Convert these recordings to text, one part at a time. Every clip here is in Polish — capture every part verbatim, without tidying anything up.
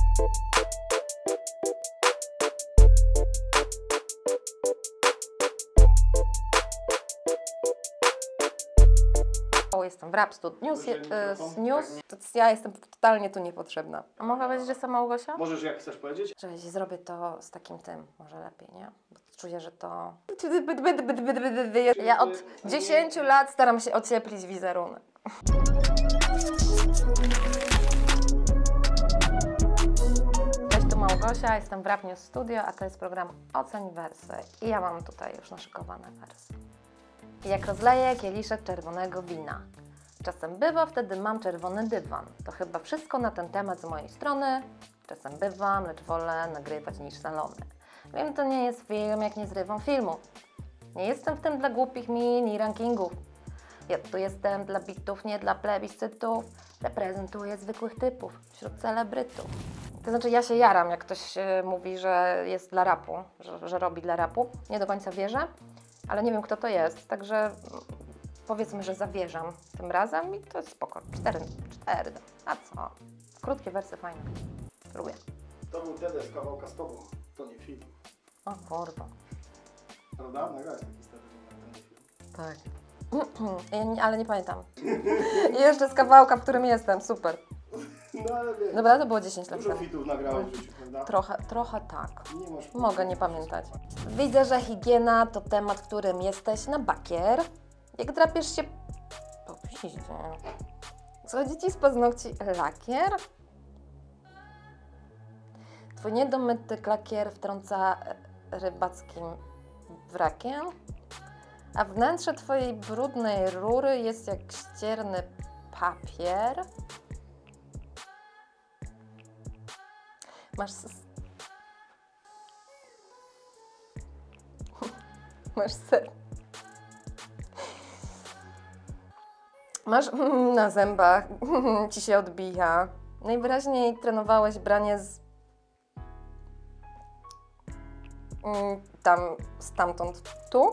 Jestem w Rap Stud News, news, to ja jestem totalnie tu niepotrzebna. A mogę powiedzieć, że jestem Małgosia? Możesz, jak chcesz powiedzieć? Że jeśli zrobię to z takim tym, może lepiej, nie? Bo czuję, że to... Ja od dziesięciu lat staram się ocieplić wizerunek. Cześć, tu Małgosia, jestem w Rap News Studio, a to jest program Oceń Wersy. I ja mam tutaj już naszykowane wersy. Jak rozleję kieliszek czerwonego wina. Czasem bywa, wtedy mam czerwony dywan. To chyba wszystko na ten temat z mojej strony. Czasem bywam, lecz wolę nagrywać niż salony. Wiem, to nie jest film, jak nie zrywam filmu. Nie jestem w tym dla głupich mini rankingów. Ja tu jestem dla bitów, nie dla plebiscytów. Reprezentuję zwykłych typów wśród celebrytów. To znaczy, ja się jaram, jak ktoś e, mówi, że jest dla rapu, że, że robi dla rapu. Nie do końca wierzę. Ale nie wiem, kto to jest, także powiedzmy, że zawierzam tym razem i to jest spoko. Cztery, cztery, a co? Krótkie wersy fajne. Lubię. To był Dede z kawałka z tobą, to nie film. O kurwa. Prawda? Nagrałeś taki stary numer, to nie film. Tak. Ja nie, ale nie pamiętam. I jeszcze z kawałka, w którym jestem, super. No ale wiesz. Dobra, to było dziesięć lat Dużo temu. fitów nagrałeś w życiu, prawda? Trochę, trochę tak. Nie masz Mogę nie pamiętać. Widzę, że higiena to temat, w którym jesteś na bakier. Jak drapiesz się po piździe. Schodzi ci z paznokci lakier? Twój niedomyty klakier wtrąca rybackim wrakiem? A wnętrze twojej brudnej rury jest jak ścierny papier? Masz... Masz ser. Masz na zębach, ci się odbija. Najwyraźniej trenowałeś branie z... tam, stamtąd, tu.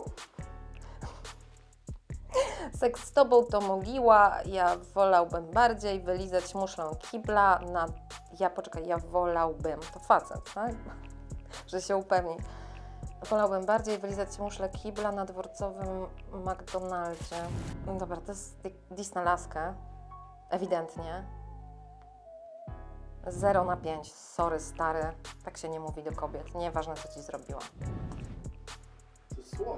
Seks z tobą to mogiła, ja wolałbym bardziej wylizać muszlę kibla na... Ja, poczekaj, ja wolałbym, to facet, tak? Że się upewni. Wolałbym bardziej wylizać muszlę kibla na dworcowym McDonaldzie. No dobra, to jest diss na laskę, ewidentnie. zero na pięć, sorry stary, tak się nie mówi do kobiet, nieważne co ci zrobiła. To jest słoń.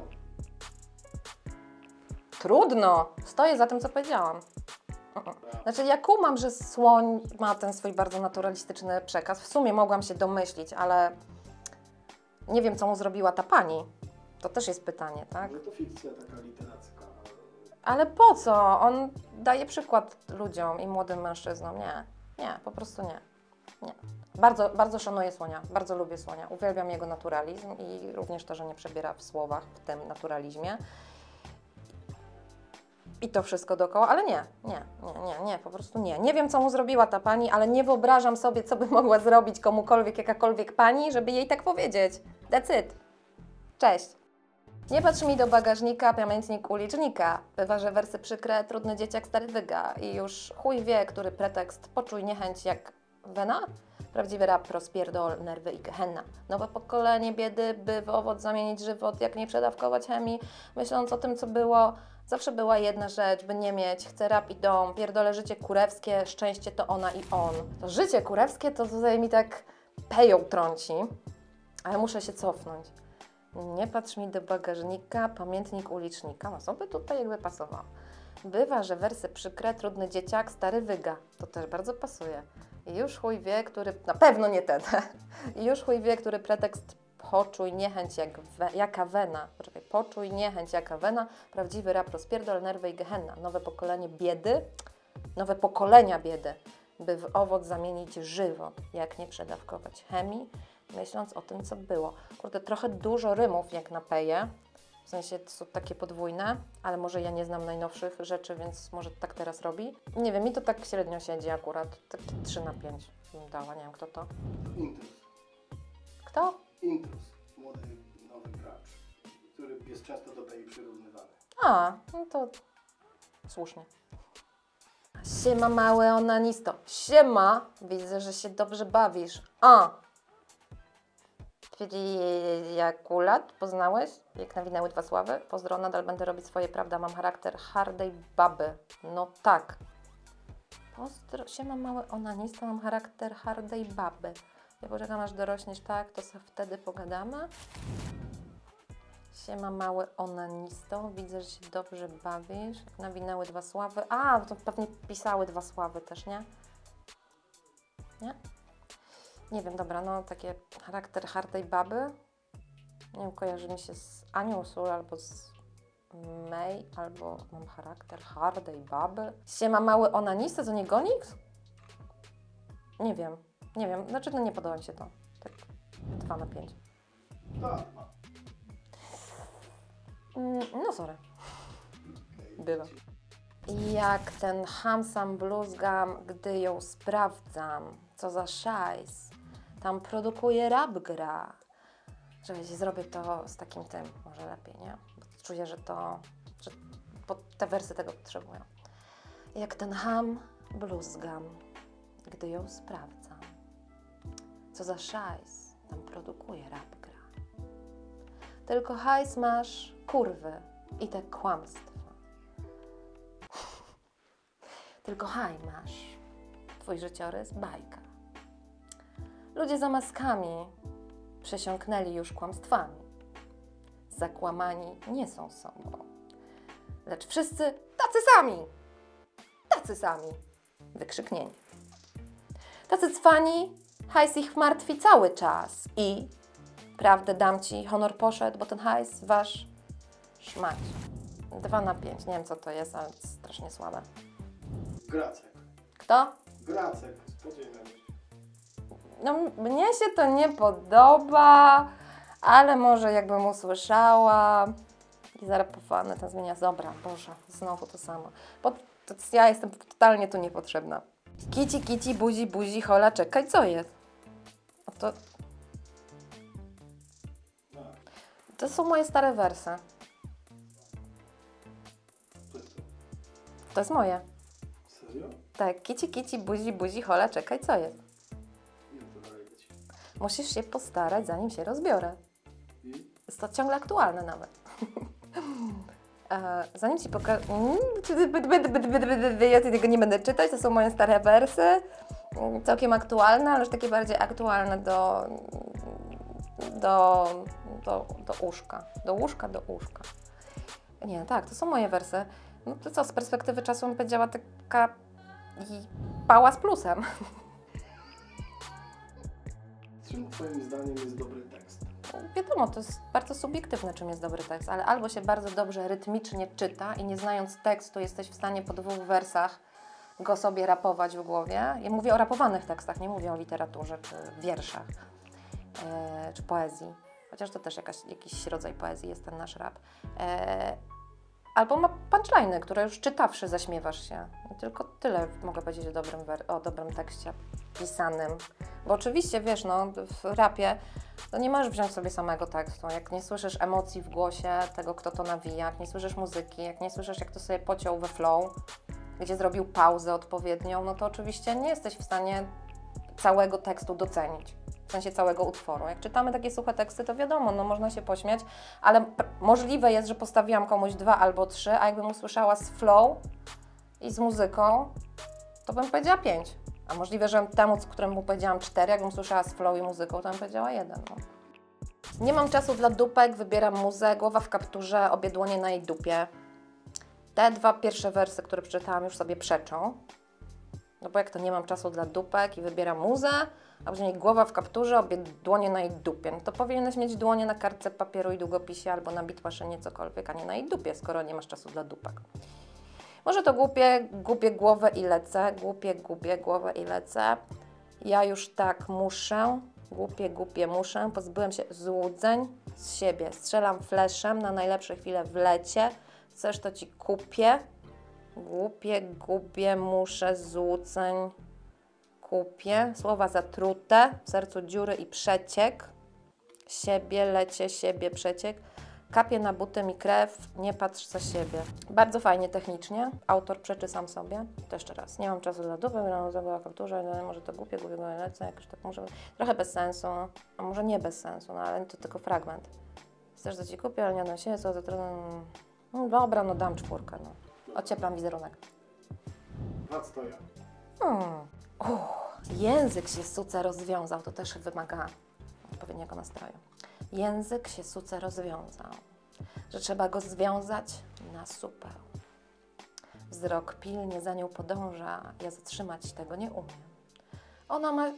Trudno, stoję za tym, co powiedziałam. Znaczy, ja kumam, że słoń ma ten swój bardzo naturalistyczny przekaz. W sumie mogłam się domyślić, ale nie wiem, co mu zrobiła ta pani. To też jest pytanie, tak? No to fikcja taka literacka. Ale po co? On daje przykład ludziom i młodym mężczyznom. Nie, nie, po prostu nie. nie. Bardzo, bardzo szanuję słonia, bardzo lubię słonia. Uwielbiam jego naturalizm i również to, że nie przebiera w słowach w tym naturalizmie. I to wszystko dookoła, ale nie, nie, nie, nie, nie, po prostu nie. Nie wiem, co mu zrobiła ta pani, ale nie wyobrażam sobie, co by mogła zrobić komukolwiek, jakakolwiek pani, żeby jej tak powiedzieć. That's it. Cześć. Nie patrz mi do bagażnika, pamiętnik ulicznika. Bywa, że wersy przykre, trudny dzieciak, stary wyga. I już chuj wie, który pretekst, poczuj niechęć jak wena. Prawdziwy rap, rozpierdol, nerwy i gehenna. Nowe pokolenie biedy, by w owoc zamienić żywot, jak nie przedawkować chemii. Myśląc o tym, co było, zawsze była jedna rzecz, by nie mieć. Chcę rap i dom, pierdolę życie kurewskie, szczęście to ona i on. To życie kurewskie to tutaj mi tak peją trąci, ale muszę się cofnąć. Nie patrz mi do bagażnika, pamiętnik ulicznika. No co by tutaj jakby pasowało? Bywa, że wersy przykre, trudny dzieciak, stary wyga. To też bardzo pasuje. I już chuj wie, który... Na pewno nie ten. I już chuj wie, który pretekst poczuj niechęć jak we, jaka wena. Poczekaj, poczuj niechęć jaka wena. Prawdziwy rap, rozpierdol, nerwy i gehenna. Nowe pokolenie biedy. Nowe pokolenia biedy. By w owoc zamienić żywot. Jak nie przedawkować chemii. Myśląc o tym, co było. Kurde, trochę dużo rymów jak na peje. W sensie to są takie podwójne, ale może ja nie znam najnowszych rzeczy, więc może tak teraz robi. Nie wiem, mi to tak średnio siedzi akurat. Taki trzy na pięć bym dała, nie wiem kto to. Intruz. Kto? Intruz. Młody, nowy gracz, który jest często do tej przyrównywany. A, no to słusznie. Siema mały onanisto. Siema. Widzę, że się dobrze bawisz. A. Jakulat poznałeś? Jak nawinęły dwa sławy? Pozdro, nadal będę robić swoje, prawda? Mam charakter hardej baby. No tak. Pozdro, siema mały onanista, mam charakter hardej baby. Ja poczekam aż dorośniesz, tak? To sobie wtedy pogadamy. Siema mały onanisto, widzę, że się dobrze bawisz. Jak nawinęły dwa sławy. A, to pewnie pisały dwa sławy też, nie? Nie? Nie wiem, dobra, no takie charakter hardej baby. Nie wiem, kojarzy mi się z Anią Sól albo z May, albo mam charakter hardej baby. Siema mały onanista, to nie Gonix? Nie wiem, nie wiem, znaczy no nie podoba mi się to. Tak dwa na pięć. Tak. No sorry. Bywa. Jak ten hamsam bluzgam, gdy ją sprawdzam. Co za szajs. Tam produkuje rap gra. Że zrobię to z takim tym, może lepiej, nie? Bo czuję, że to, że te wersy tego potrzebują. Jak ten ham bluzgam, gdy ją sprawdzam. Co za szajs. Tam produkuje rap gra. Tylko hajs masz, kurwy i te kłamstwa. Tylko haj masz, twój życiorys bajka. Ludzie za maskami przesiąknęli już kłamstwami. Zakłamani nie są sobą, lecz wszyscy tacy sami, tacy sami, wykrzyknieni. Tacy cwani, hajs ich martwi cały czas i prawdę dam ci, honor poszedł, bo ten hajs wasz szmać. Dwa na pięć, nie wiem co to jest, ale strasznie słabe. Gracek. Kto? Gracek, spodziewam się. No mnie się to nie podoba, ale może jakbym usłyszała i zarapowany ten zmienia. Dobra, Boże, znowu to samo. Bo to, ja jestem totalnie tu niepotrzebna. Kici, kici, buzi, buzi, hola, czekaj, co jest? No to... To są moje stare wersy. Co jest to? To jest moje. Serio? Tak, kici, kici, buzi, buzi, hola, czekaj, co jest? Nie wiem, co dalej być. Musisz się postarać, zanim się rozbiorę. I? Jest to ciągle aktualne nawet. e, zanim Ci pokażę... Ja tego nie będę czytać, to są moje stare wersy. Całkiem aktualne, ale już takie bardziej aktualne do... do... do, do łóżka. Do łóżka, do łóżka. Nie, tak, to są moje wersy. No to co, z perspektywy czasu bym powiedziała taka... pała z plusem. Czym Twoim zdaniem jest dobry tekst? Wiadomo, to jest bardzo subiektywne, czym jest dobry tekst, ale albo się bardzo dobrze rytmicznie czyta i nie znając tekstu jesteś w stanie po dwóch wersach go sobie rapować w głowie. Ja mówię o rapowanych tekstach, nie mówię o literaturze czy wierszach, e, czy poezji. Chociaż to też jakaś, jakiś rodzaj poezji jest ten nasz rap. E, albo ma punchline'y, które już czytawszy zaśmiewasz się. I tylko tyle mogę powiedzieć o dobrym, o dobrym tekście pisanym. Bo oczywiście, wiesz, no, w rapie to nie możesz wziąć sobie samego tekstu. Jak nie słyszysz emocji w głosie tego, kto to nawija, jak nie słyszysz muzyki, jak nie słyszysz, jak to sobie pociął we flow, gdzie zrobił pauzę odpowiednią, no to oczywiście nie jesteś w stanie całego tekstu docenić. W sensie całego utworu. Jak czytamy takie suche teksty, to wiadomo, no można się pośmiać, ale możliwe jest, że postawiłam komuś dwa albo trzy, a jakbym usłyszała z flow i z muzyką, to bym powiedziała pięć. A możliwe, że temu, któremu powiedziałam cztery, jakbym słyszała z flow i muzyką, to bym powiedziała jeden. No. Nie mam czasu dla dupek, wybieram muzę, głowa w kapturze, obie dłonie na jej dupie. Te dwa pierwsze wersy, które przeczytałam, już sobie przeczą. No bo jak to nie mam czasu dla dupek i wybieram muzę, a później głowa w kapturze, obie dłonie na jej dupie. No to powinieneś mieć dłonie na kartce papieru i długopisie albo na bitmaszynie, cokolwiek, a nie na jej dupie, skoro nie masz czasu dla dupek. Może to głupie, gubię głowę i lecę, głupie, gubię głowę i lecę. Ja już tak muszę, głupie, głupie muszę. Pozbyłem się złudzeń z siebie. Strzelam fleszem na najlepsze chwile w lecie. Chcesz, to ci kupię. Głupie, gubię, muszę, złudzeń, kupię. Słowa zatrute, w sercu dziury i przeciek. Siebie, lecie, siebie, przeciek. Kapie na buty mi krew, nie patrz za siebie. Bardzo fajnie technicznie. Autor przeczy sam sobie. To jeszcze raz. Nie mam czasu dla dupy, no zabyła kapturze, no, może to głupie, głupie go lecę, jakoś tak może... Trochę bez sensu, a może nie bez sensu, no ale to tylko fragment. Chcesz, że ci kupię, ale nie na siebie, co to trudno... No dobra, no dam czwórkę, no. Ocieplam wizerunek. Patrz to ja. Hmm. Uff, język się suce rozwiązał, to też wymaga odpowiedniego nastroju. Język się suce rozwiązał, że trzeba go związać na supeł. Wzrok pilnie za nią podąża, ja zatrzymać tego nie umiem. Ona ma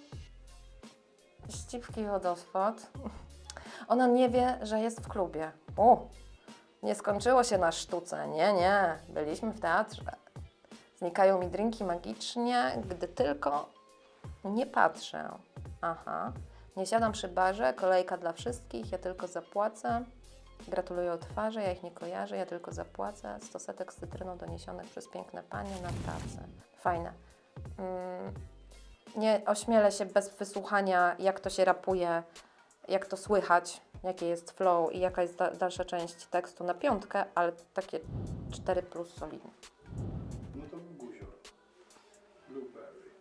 ścipki wodospad. Ona nie wie, że jest w klubie. U, nie skończyło się na sztuce, nie, nie, byliśmy w teatrze. Znikają mi drinki magicznie, gdy tylko nie patrzę. Aha, nie siadam przy barze, kolejka dla wszystkich, ja tylko zapłacę. Gratuluję o twarzy, ja ich nie kojarzę, ja tylko zapłacę. Stosetek z cytryną doniesionych przez piękne panie na pracę. Fajne. Mm, nie ośmielę się bez wysłuchania, jak to się rapuje, jak to słychać, jakie jest flow i jaka jest da dalsza część tekstu na piątkę, ale takie cztery plus solidnie. No to był guzior. Blueberry.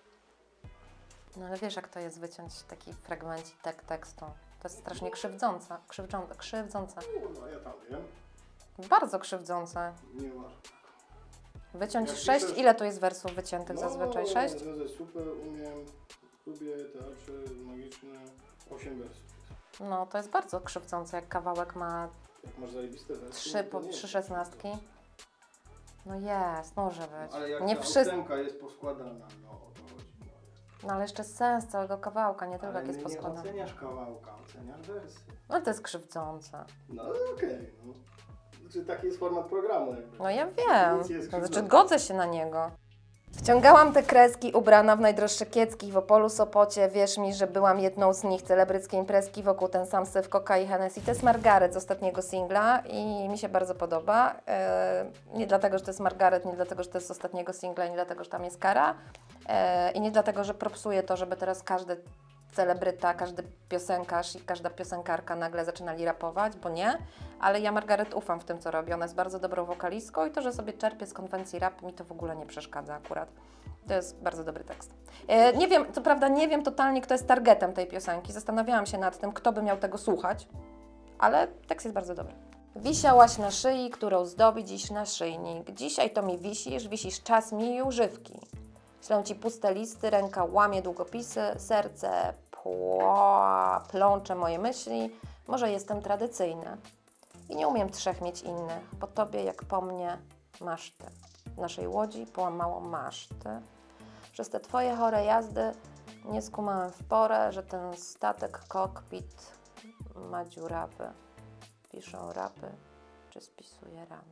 No ale wiesz, jak to jest wyciąć taki fragmencik tek tekstu. To jest strasznie krzywdzące. Krzywdzące. krzywdzące. No, ja tam wiem. Bardzo krzywdzące. Nie masz. Wyciąć Jak sześć, piszesz- ile tu jest wersów wyciętych No, zazwyczaj? Sześć? Związek super umiem. W klubie, teatrze, magiczne. Osiem wersów. No, to jest bardzo krzywdzące, jak kawałek ma Jak masz zajebiste wersy. trzy, to po, nie trzy jest szesnastki. No jest, może być. Ale jak Nie ta wszystko. ósemka jest poskładana, no o to chodzi. No. No ale jeszcze sens całego kawałka, nie tylko Ale jak jest nie, nie poskładany. oceniasz kawałka, oceniasz wersy. No to jest krzywdzące. No okej, no. Znaczy taki jest format programu jakby. No ja Nic wiem. jest To znaczy krzywdzące. godzę się na niego. Wciągałam te kreski ubrana w najdroższe kiecki w Opolu, Sopocie. Wierz mi, że byłam jedną z nich. Celebryckie imprezki wokół ten sam syf, Coca i Hennessy. To jest Margaret z ostatniego singla i mi się bardzo podoba. Yy, nie dlatego, że to jest Margaret, nie dlatego, że to jest z ostatniego singla, nie dlatego, że tam jest Kara. Yy, I nie dlatego, że propsuje to, żeby teraz każdy celebryta, każdy piosenkarz i każda piosenkarka nagle zaczynali rapować, bo nie. Ale ja Margaret ufam w tym, co robi. Ona jest bardzo dobrą wokalistką i to, że sobie czerpie z konwencji rap, mi to w ogóle nie przeszkadza akurat. To jest bardzo dobry tekst. E, nie wiem, co prawda nie wiem totalnie, kto jest targetem tej piosenki. Zastanawiałam się nad tym, kto by miał tego słuchać, ale tekst jest bardzo dobry. Wisiałaś na szyi, którą zdobi dziś naszyjnik. Dzisiaj to mi wisisz, wisisz czas mi i używki. Ślą ci puste listy, ręka łamie długopisy, serce pła, plącze moje myśli. Może jestem tradycyjny i nie umiem trzech mieć innych. Po tobie, jak po mnie, maszty. W naszej łodzi połamało maszty. Przez te twoje chore jazdy nie skumałem w porę, że ten statek kokpit ma dziurawy. Piszą rapy, czy spisuje ramy.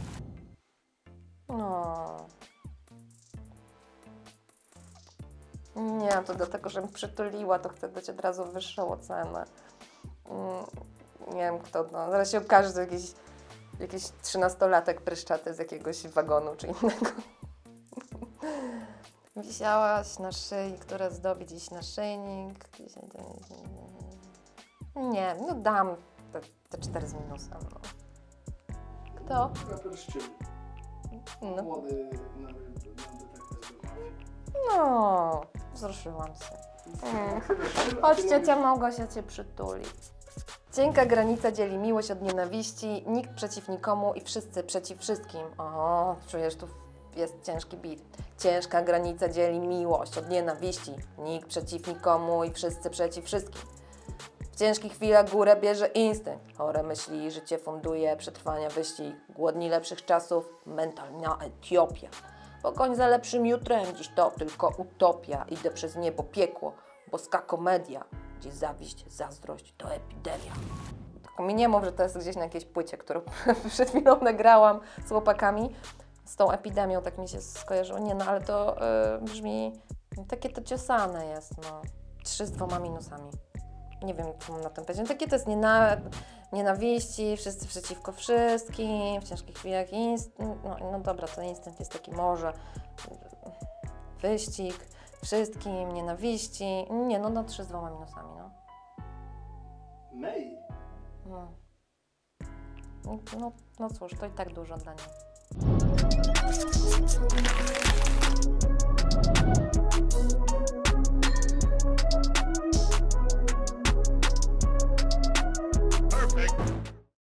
No... Nie, to dlatego, że mi przytuliła, to chcę dać od razu wyższą ocenę. Mm, nie wiem kto, no, zaraz się okaże, że jakiś, jakiś trzynastolatek pryszczaty z jakiegoś wagonu czy innego. Wisiałaś na szyi, która zdobi dziś naszyjnik. Nie, no dam te, te cztery z minusem. No. Kto? Raper Szczyl. No. Młody nowy, nowy detektyw z biografii. No, wzruszyłam się. Mm. Chodź, ciocia Małgosia cię przytuli. Cienka granica dzieli miłość od nienawiści, nikt przeciw nikomu i wszyscy przeciw wszystkim. O, czujesz, tu jest ciężki beat. Ciężka granica dzieli miłość od nienawiści, nikt przeciw nikomu i wszyscy przeciw wszystkim. W ciężkich chwilach górę bierze instynkt. Chore myśli, życie funduje, przetrwania wyścig. Głodni lepszych czasów, mentalna Etiopia. Pogoń za lepszym jutrem, dziś to tylko utopia. Idę przez niebo piekło, boska komedia, gdzie zawiść, zazdrość to epidemia. Tylko mi nie mów, że to jest gdzieś na jakiejś płycie, którą przed chwilą nagrałam z chłopakami. Z tą epidemią tak mi się skojarzyło. Nie no, ale to yy, brzmi... Takie to ciosane jest, no. Trzy z dwoma minusami. Nie wiem, co mam na tym powiedzieć. Takie to jest niena, nienawiści, wszyscy przeciwko wszystkim, w ciężkich chwilach instynkt. No, no dobra, to instynkt jest taki może wyścig, wszystkim, nienawiści. Nie, no, no trzy z dwoma minusami, no. May. no. No, no cóż, to i tak dużo dla niej.